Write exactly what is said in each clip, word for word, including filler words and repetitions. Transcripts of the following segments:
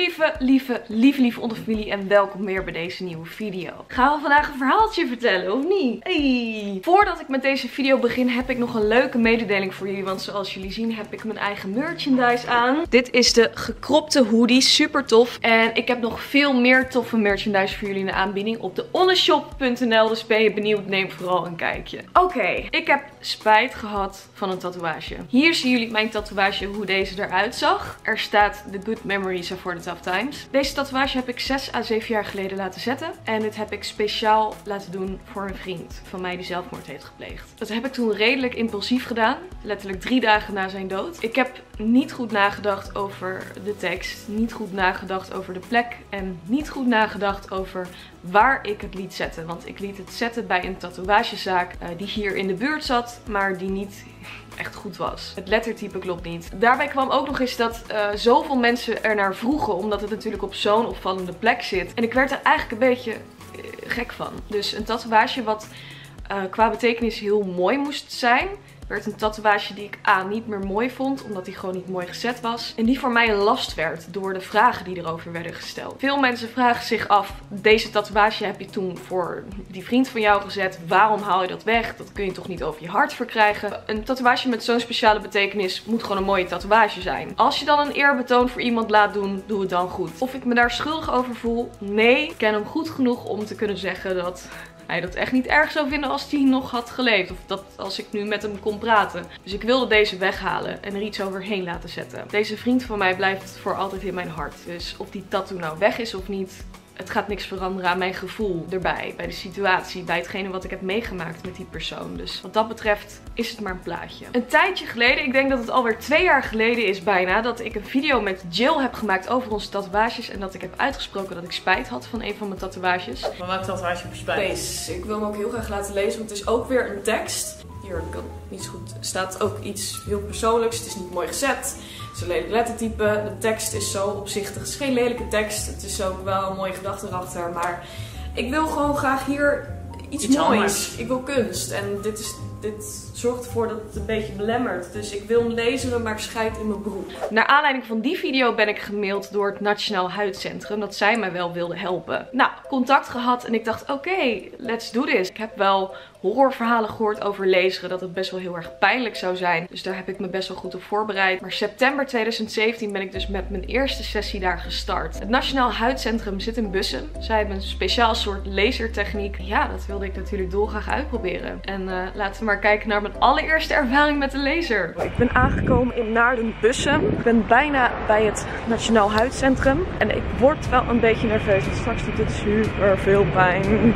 lieve, lieve, lieve, lieve onderfamilie en welkom weer bij deze nieuwe video. Gaan we vandaag een verhaaltje vertellen, of niet? Hey. Voordat ik met deze video begin heb ik nog een leuke mededeling voor jullie, want zoals jullie zien heb ik mijn eigen merchandise aan. Dit is de gekropte hoodie, super tof. En ik heb nog veel meer toffe merchandise voor jullie in de aanbieding op de oneshop punt n l, dus ben je benieuwd, neem vooral een kijkje. Oké, okay, ik heb spijt gehad van een tatoeage. Hier zien jullie mijn tatoeage, hoe deze eruit zag. Er staat The Good Memories for the Tough Times. Deze tatoeage heb ik zes à zeven jaar geleden laten zetten. En dit heb ik speciaal laten doen voor een vriend van mij die zelfmoord heeft gepleegd. Dat heb ik toen redelijk impulsief gedaan. Letterlijk drie dagen na zijn dood. Ik heb niet goed nagedacht over de tekst. Niet goed nagedacht over de plek. En niet goed nagedacht over waar ik het liet zetten. Want ik liet het zetten bij een tatoeagezaak uh, die hier in de buurt zat. Maar die niet echt goed was. Het lettertype klopt niet. Daarbij kwam ook nog eens dat uh, zoveel mensen er naar vroegen. Omdat het natuurlijk op zo'n opvallende plek zit. En ik werd er eigenlijk een beetje uh, gek van. Dus een tatoeage wat uh, qua betekenis heel mooi moest zijn, werd een tatoeage die ik A niet meer mooi vond, omdat die gewoon niet mooi gezet was. En die voor mij een last werd door de vragen die erover werden gesteld. Veel mensen vragen zich af, deze tatoeage heb je toen voor die vriend van jou gezet. Waarom haal je dat weg? Dat kun je toch niet over je hart verkrijgen? Een tatoeage met zo'n speciale betekenis moet gewoon een mooie tatoeage zijn. Als je dan een eerbetoon voor iemand laat doen, doe het dan goed. Of ik me daar schuldig over voel? Nee, ik ken hem goed genoeg om te kunnen zeggen dat hij dat echt niet erg zou vinden als hij nog had geleefd. Of dat als ik nu met hem kon praten. Dus ik wilde deze weghalen en er iets overheen laten zetten. Deze vriend van mij blijft voor altijd in mijn hart. Dus of die tattoo nou weg is of niet, het gaat niks veranderen aan mijn gevoel erbij. Bij de situatie, bij hetgene wat ik heb meegemaakt met die persoon. Dus wat dat betreft is het maar een plaatje. Een tijdje geleden, ik denk dat het alweer twee jaar geleden is bijna, dat ik een video met Jill heb gemaakt over onze tatoeages. En dat ik heb uitgesproken dat ik spijt had van een van mijn tatoeages. Maar welke tatoeage heb je spijt? Deze. Ik wil hem ook heel graag laten lezen, want het is ook weer een tekst. Hier, ik kan niet zo goed. Er staat ook iets heel persoonlijks. Het is niet mooi gezet. Het is een lelijk lettertype. De tekst is zo opzichtig. Het is geen lelijke tekst. Het is ook wel een mooie gedachte erachter. Maar ik wil gewoon graag hier iets, iets moois. Anders. Ik wil kunst. En dit, is, dit zorgt ervoor dat het een beetje belemmert. Dus ik wil hem lezen, maar ik scheid in mijn broek. Naar aanleiding van die video ben ik gemaild door het Nationaal Huidcentrum. Dat zij mij wel wilden helpen. Nou, contact gehad en ik dacht, oké, okay, let's do this. Ik heb wel horrorverhalen gehoord over laseren, dat het best wel heel erg pijnlijk zou zijn. Dus daar heb ik me best wel goed op voorbereid. Maar september tweeduizend zeventien ben ik dus met mijn eerste sessie daar gestart. Het Nationaal Huidcentrum zit in Bussum. Zij hebben een speciaal soort lasertechniek. Ja, dat wilde ik natuurlijk dolgraag uitproberen. En uh, laten we maar kijken naar mijn allereerste ervaring met de laser. Ik ben aangekomen in Naarden-Bussum. Ik ben bijna bij het Nationaal Huidcentrum. En ik word wel een beetje nerveus, want straks doet het super veel pijn.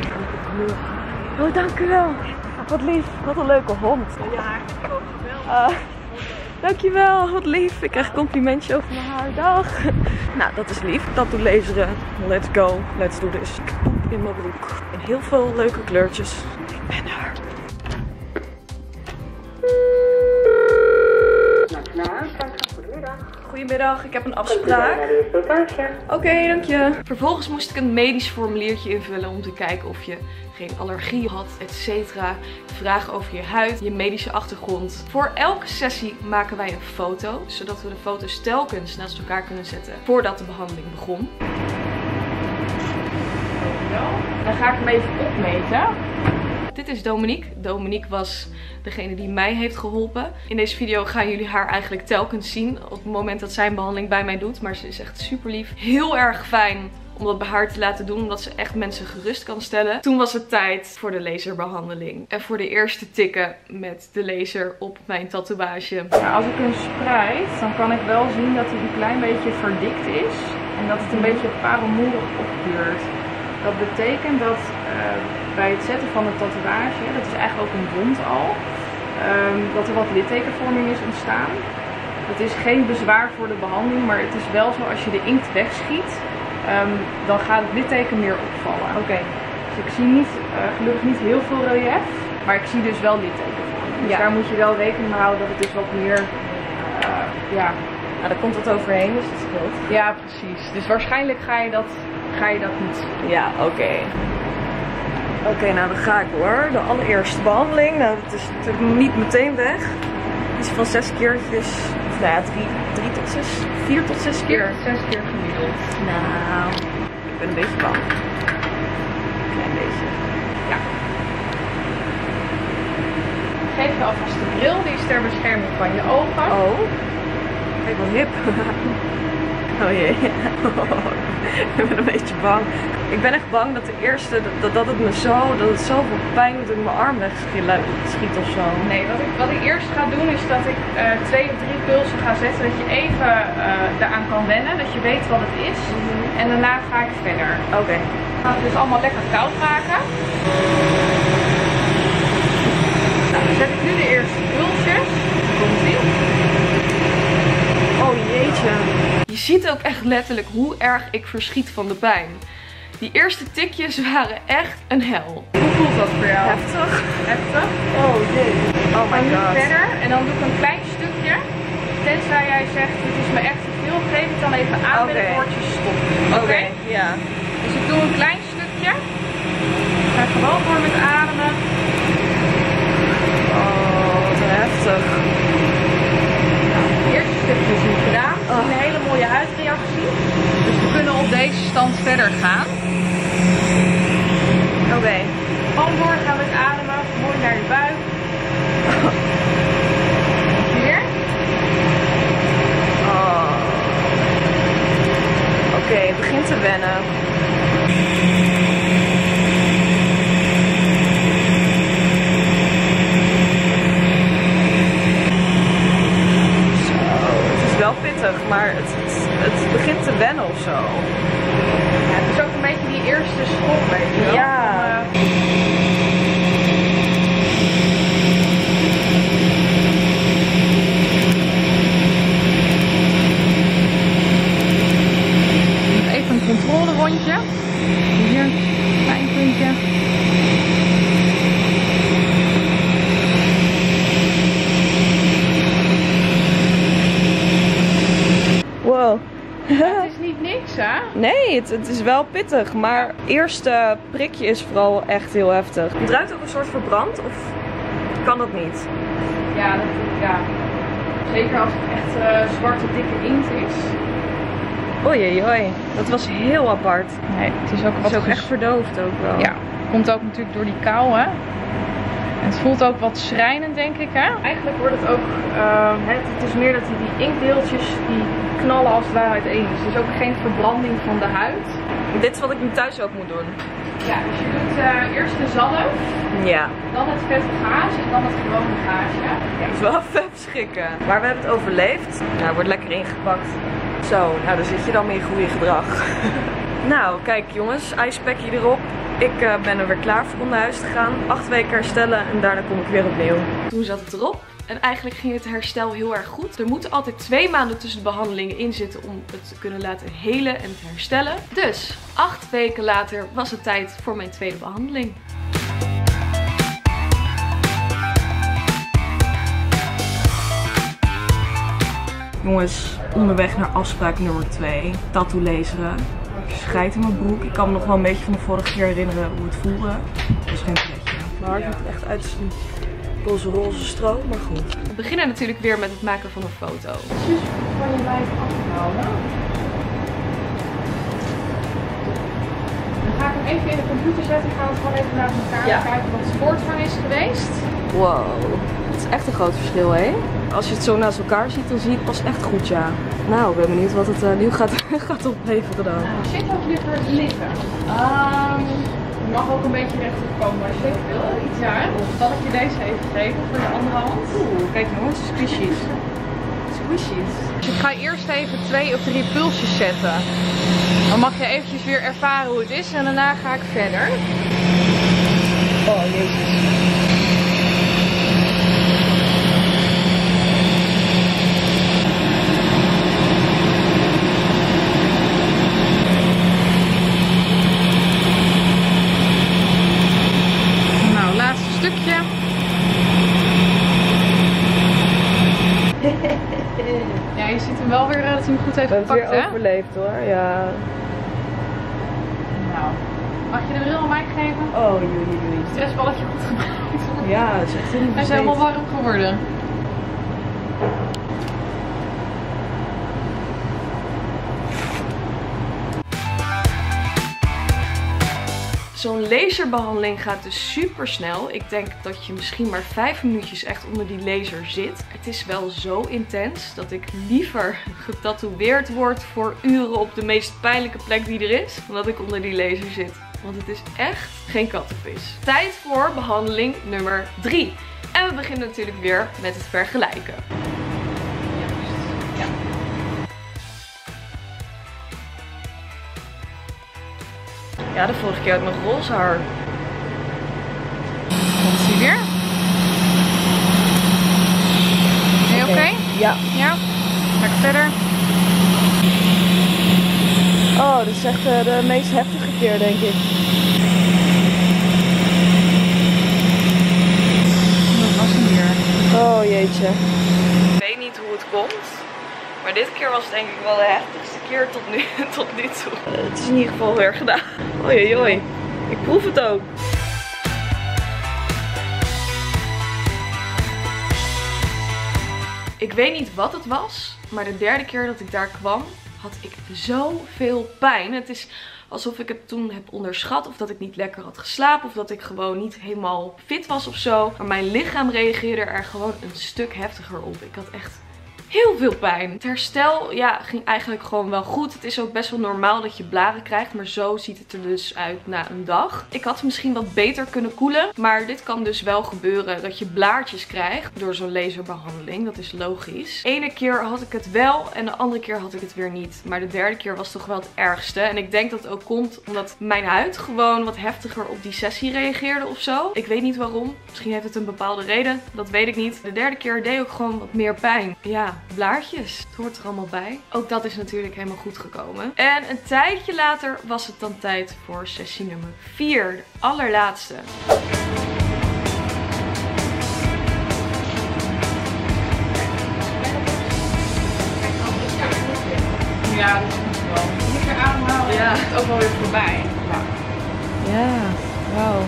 Oh, dank u wel. Wat lief. Wat een leuke hond. Ja, ook geweldig. Uh, dankjewel. Wat lief. Ik krijg een complimentje over mijn haar. Dag. Nou, dat is lief. Tattoo laseren. Let's go. Let's do this. Poep in mijn broek. En heel veel leuke kleurtjes. Ik ben er. Goedemiddag, ik heb een afspraak. Oké, okay, dank je. Vervolgens moest ik een medisch formuliertje invullen om te kijken of je geen allergie had, et cetera. Vragen over je huid, je medische achtergrond. Voor elke sessie maken wij een foto, zodat we de foto's telkens naast elkaar kunnen zetten voordat de behandeling begon. Dan ga ik hem even opmeten. Dit is Dominique. Dominique was degene die mij heeft geholpen. In deze video gaan jullie haar eigenlijk telkens zien op het moment dat zij een behandeling bij mij doet. Maar ze is echt super lief. Heel erg fijn om dat bij haar te laten doen, omdat ze echt mensen gerust kan stellen. Toen was het tijd voor de laserbehandeling. En voor de eerste tikken met de laser op mijn tatoeage. Nou, als ik hem spreid, dan kan ik wel zien dat hij een klein beetje verdikt is. En dat het een beetje parelmoerig opkleurt. Dat betekent dat uh, bij het zetten van een tatoeage, dat is eigenlijk ook een wond al, um, dat er wat littekenvorming is ontstaan. Het is geen bezwaar voor de behandeling, maar het is wel zo als je de inkt wegschiet, um, dan gaat het litteken meer opvallen. Oké. Okay. Dus ik zie niet, uh, gelukkig niet heel veel relief, maar ik zie dus wel littekenvorming. Dus ja, daar moet je wel rekening mee houden dat het dus wat meer, uh, ja. Nou, daar komt wat overheen, dus dat scheelt. Ja, precies. Dus waarschijnlijk ga je dat, ga je dat niet zien. Ja, oké. Okay. Oké, okay, nou dan ga ik hoor. De allereerste behandeling. Nou, het is natuurlijk niet meteen weg. Iets van zes keertjes nou ja, drie, drie tot zes, vier tot zes keer. Zes keer gemiddeld. Nou, ik ben een beetje bang. Een klein beetje. Ja. Ik geef je alvast de bril, die is ter bescherming van je ogen. Oh. Kijk wat hip. Oh jee. Ik ben een beetje bang. Ik ben echt bang dat de eerste, dat, dat het me zo, dat het zoveel pijn doet dat ik mijn arm wegschiet of zo. Nee, wat ik, wat ik eerst ga doen is dat ik uh, twee of drie pulsen ga zetten. Dat je even uh, eraan kan wennen, dat je weet wat het is. Mm-hmm. En daarna ga ik verder. Oké. Okay. We gaan het dus allemaal lekker koud maken. Nou, dan zet ik nu de eerste pulsjes. Komt-ie. Oh jeetje. Je ziet ook echt letterlijk hoe erg ik verschiet van de pijn. Die eerste tikjes waren echt een hel. Hoe voelt dat voor jou? Heftig. Heftig. Oh jee. Oh my god. Verder en dan doe ik een klein stukje. Tenzij jij zegt, dit is me echt te veel, geef het dan even aan okay. met het woordje stop. Oké? Okay? Ja. Dus ik doe een klein stukje. Ik ga gewoon door met ademen. Oh, wat heftig. Het eerste stukje is nu gedaan. We zien een hele mooie huidreactie. Dus we kunnen op deze stand verder gaan. Oké. Okay. Gewoon doorgaan met ademen. Mooi naar je buik. Hier. Oh. Oké, okay, het begint te wennen. Wel pittig, maar het, het, het begint te wennen of zo. Ja, het is ook een beetje die eerste schok, weet je wel. Ja. Om, uh... even een controlerondje. Hier, een klein puntje. Wow. Het is niet niks, hè? Nee, het, het is wel pittig, maar het eerste prikje is vooral echt heel heftig. Het ruikt ook een soort verbrand, of kan dat niet? Ja, dat, ja. Zeker als het echt uh, zwarte, dikke inkt is. Oei, oei, oei. Dat was heel apart. Nee, het is ook, het is ook echt verdoofd ook wel. Ja, komt ook natuurlijk door die kou, hè? En het voelt ook wat schrijnend, denk ik, hè? Eigenlijk wordt het ook, uh, het, het is meer dat die, die inktdeeltjes die knallen als het ware uiteen. Dus het is ook geen verbranding van de huid. Dit is wat ik nu thuis ook moet doen. Ja, dus je doet uh, eerst de zalf, ja. Dan het vette gaas en dan het gewone gaasje. Ja, het is wel even schikken. Maar we hebben het overleefd. Nou, wordt lekker ingepakt. Zo, nou dan zit je dan met je goede gedrag. Nou, kijk jongens, ijspekje erop. Ik uh, ben er weer klaar voor om naar huis te gaan. Acht weken herstellen en daarna kom ik weer opnieuw. Toen zat het erop. En eigenlijk ging het herstel heel erg goed. Er moeten altijd twee maanden tussen de behandelingen in zitten om het te kunnen laten helen en te herstellen. Dus acht weken later was het tijd voor mijn tweede behandeling. Jongens, onderweg naar afspraak nummer twee. Tattoo laseren. Ik schijt in mijn broek. Ik kan me nog wel een beetje van de vorige keer herinneren hoe het voelde. Dat is geen pretje. Mijn hart ziet echt uit zijn roze roze stroom, maar goed. We beginnen natuurlijk weer met het maken van een foto. Dus kan je blijven afhouden. Dan ga ik hem even in de computer zetten. Gaan we gewoon even naar elkaar ja. kijken wat het voortgang is geweest. Wow, het is echt een groot verschil, hè? Als je het zo naast elkaar ziet, dan zie je het pas echt goed, ja. Nou, ik ben benieuwd wat het uh, nu gaat, gaat opleveren dan. Nou, ik zit ook liever liggen. Um, je mag ook een beetje rechtop komen als je wil. Iets aan. Of zal ik je deze even geven voor je andere hand? Oeh, kijk jongens, squishies. Squishies. Dus ik ga eerst even twee of drie pulsjes zetten. Dan mag je eventjes weer ervaren hoe het is en daarna ga ik verder. Oh, jezus. Stukje. Ja, je ziet hem wel weer dat hij hem goed heeft gepakt, hè? We hebben het weer overleefd, hoor. Ja. Nou, mag je de bril aan mij geven? Oh, jullie, jullie. Stressballetje goed gebruikt. Ja, het is echt heel Hij is helemaal warm geworden. Zo'n laserbehandeling gaat dus super snel. Ik denk dat je misschien maar vijf minuutjes echt onder die laser zit. Het is wel zo intens dat ik liever getatoeëerd word voor uren op de meest pijnlijke plek die er is, dan dat ik onder die laser zit. Want het is echt geen kattenvis. Tijd voor behandeling nummer drie. En we beginnen natuurlijk weer met het vergelijken. Ja. Ja, de vorige keer had ik nog roze haar. Komt zie weer. Ben je oké? Okay? Ja. Ja. Lekker verder. Oh, dit is echt uh, de meest heftige keer, denk ik. Dat was hem weer. Oh jeetje. Ik weet niet hoe het komt. Maar dit keer was denk ik wel de heftigste keer tot nu, tot nu toe. Uh, het is in ieder geval weer gedaan. Oei oei. Ik proef het ook. Ik weet niet wat het was. Maar de derde keer dat ik daar kwam, had ik zoveel pijn. Het is alsof ik het toen heb onderschat. Of dat ik niet lekker had geslapen. Of dat ik gewoon niet helemaal fit was of zo. Maar mijn lichaam reageerde er gewoon een stuk heftiger op. Ik had echt heel veel pijn. Het herstel ja, ging eigenlijk gewoon wel goed. Het is ook best wel normaal dat je blaren krijgt. Maar zo ziet het er dus uit na een dag. Ik had misschien wat beter kunnen koelen. Maar dit kan dus wel gebeuren dat je blaartjes krijgt door zo'n laserbehandeling. Dat is logisch. De ene keer had ik het wel en de andere keer had ik het weer niet. Maar de derde keer was toch wel het ergste. En ik denk dat het ook komt omdat mijn huid gewoon wat heftiger op die sessie reageerde of zo. Ik weet niet waarom. Misschien heeft het een bepaalde reden. Dat weet ik niet. De derde keer deed ook gewoon wat meer pijn. Ja. Blaartjes. Het hoort er allemaal bij. Ook dat is natuurlijk helemaal goed gekomen. En een tijdje later was het dan tijd voor sessie nummer vier. De allerlaatste. Ja, dat is wel. Lekker ademhalen. Ja, het is ook wel weer voorbij. Ja, Ja, wauw.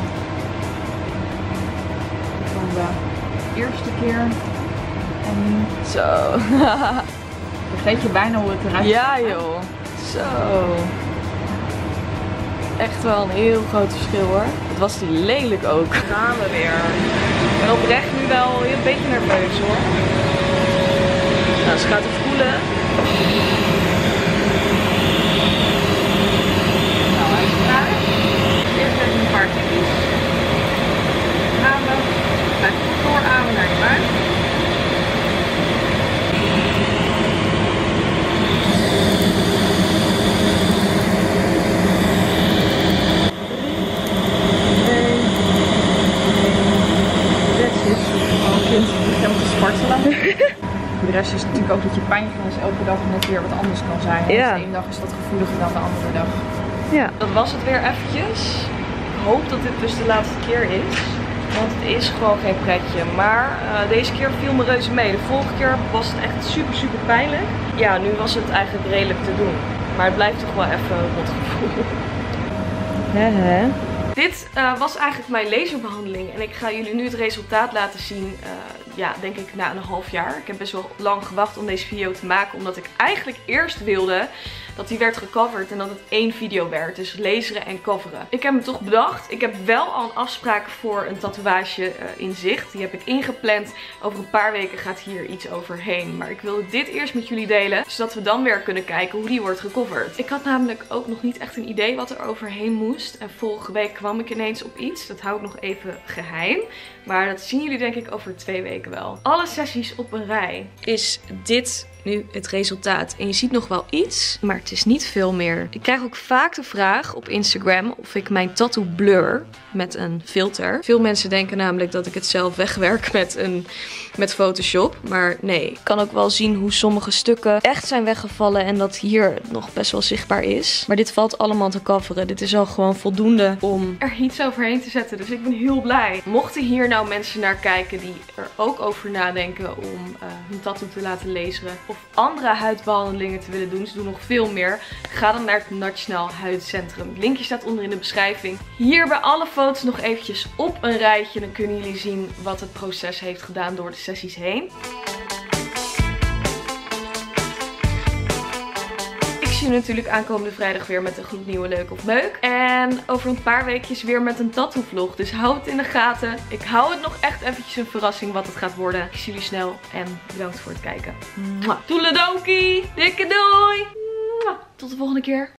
van de eerste keer. En Zo. vergeet je bijna hoe het eruit ziet. Ja joh. Zo. Echt wel een heel groot verschil hoor. Het was die lelijk ook. Gaan we weer. Ik ben oprecht nu wel een beetje nerveus hoor. Nou, ze gaat even koelen. Nou, hij is klaar. Eerst even een paar tikjes. Ademen. Blijf goed doorademen naar je buik. De rest is natuurlijk ook dat je pijngrens elke dag net weer wat anders kan zijn. Ja. Dus de ene dag is wat gevoeliger dan de andere dag. Ja. Dat was het weer eventjes. Ik hoop dat dit dus de laatste keer is. Want het is gewoon geen pretje. Maar uh, deze keer viel me reuze mee. De vorige keer was het echt super super pijnlijk. Ja, nu was het eigenlijk redelijk te doen. Maar het blijft toch wel even een rot gevoel. Hè hè. Dit uh, was eigenlijk mijn laserbehandeling. En ik ga jullie nu het resultaat laten zien. Uh, ja, denk ik na een half jaar. Ik heb best wel lang gewacht om deze video te maken. Omdat ik eigenlijk eerst wilde dat die werd gecoverd en dat het één video werd. Dus laseren en coveren. Ik heb me toch bedacht. Ik heb wel al een afspraak voor een tatoeage uh, in zicht. Die heb ik ingepland. Over een paar weken gaat hier iets overheen. Maar ik wilde dit eerst met jullie delen. Zodat we dan weer kunnen kijken hoe die wordt gecoverd. Ik had namelijk ook nog niet echt een idee wat er overheen moest. En vorige week kwam ik ineens op iets. Dat hou ik nog even geheim. Maar dat zien jullie denk ik over twee weken wel. Alle sessies op een rij. Is dit nu het resultaat. En je ziet nog wel iets, maar het is niet veel meer. Ik krijg ook vaak de vraag op Instagram of ik mijn tattoo blur met een filter. Veel mensen denken namelijk dat ik het zelf wegwerk met, een, met Photoshop. Maar nee, ik kan ook wel zien hoe sommige stukken echt zijn weggevallen en dat hier nog best wel zichtbaar is. Maar dit valt allemaal te coveren. Dit is al gewoon voldoende om er iets overheen te zetten. Dus ik ben heel blij. Mochten hier nou mensen naar kijken die er ook over nadenken om uh, hun tattoo te laten laseren of andere huidbehandelingen te willen doen, ze doen nog veel meer, ga dan naar het Nationaal Huidcentrum. Het linkje staat onder in de beschrijving. Hier bij alle foto's nog eventjes op een rijtje. Dan kunnen jullie zien wat het proces heeft gedaan door de sessies heen. Ik zie sowieso natuurlijk aankomende vrijdag weer met een gloednieuwe Leuk of Meuk. En over een paar weekjes weer met een tattoo vlog. Dus hou het in de gaten. Ik hou het nog echt eventjes een verrassing wat het gaat worden. Ik zie jullie snel en bedankt voor het kijken. Toedeledokie. Dikke doei. Tot de volgende keer.